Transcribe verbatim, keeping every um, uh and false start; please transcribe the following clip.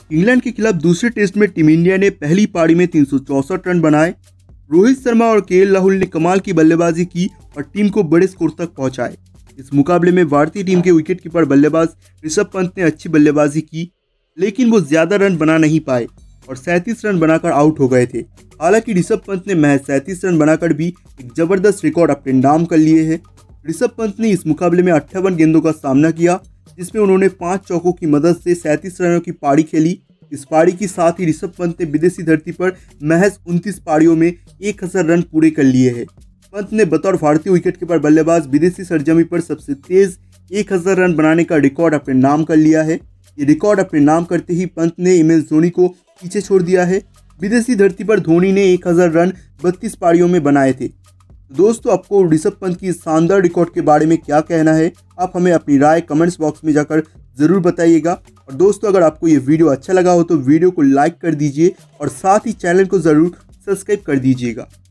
England के खिलाफ दूसरे टेस्ट में टीम इंडिया ने पहली पारी में तीन सौ चौसठ रन बनाए। रोहित शर्मा और के एल राहुल ने कमाल की बल्लेबाजी की और टीम को बड़े स्कोर तक पहुंचाए। इस मुकाबले में भारतीय टीम के विकेटकीपर बल्लेबाज ऋषभ पंत ने अच्छी बल्लेबाजी की, लेकिन वो ज्यादा रन बना नहीं पाए और सैंतीस रन बनाकर आउट हो गए थे। हालांकि ऋषभ पंत ने महज सैंतीस रन बनाकर भी एक जबरदस्त रिकॉर्ड अपने नाम कर लिए हैं। ऋषभ पंत ने इस मुकाबले में अट्ठावन गेंदों का सामना किया, जिसमें उन्होंने पांच चौकों की मदद से सैंतीस रनों की पारी खेली। इस पारी के साथ ही ऋषभ पंत ने विदेशी धरती पर महज उनतीस पारियों में एक हजार रन पूरे कर लिए हैं। पंत ने बतौर भारतीय विकेटकीपर बल्लेबाज विदेशी सरजमी पर सबसे तेज एक हजार रन बनाने का रिकॉर्ड अपने नाम कर लिया है। ये रिकॉर्ड अपने नाम करते ही पंत ने एम एस धोनी को पीछे छोड़ दिया है। विदेशी धरती पर धोनी ने एक हजार रन बत्तीस पारियों में बनाए थे। दोस्तों, आपको ऋषभ पंत की शानदार रिकॉर्ड के बारे में क्या कहना है? आप हमें अपनी राय कमेंट्स बॉक्स में जाकर ज़रूर बताइएगा। और दोस्तों, अगर आपको ये वीडियो अच्छा लगा हो तो वीडियो को लाइक कर दीजिए और साथ ही चैनल को ज़रूर सब्सक्राइब कर दीजिएगा।